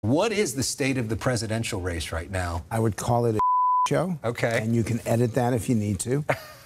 What is the state of the presidential race right now? I would call it a show. Okay. And you can edit that if you need to.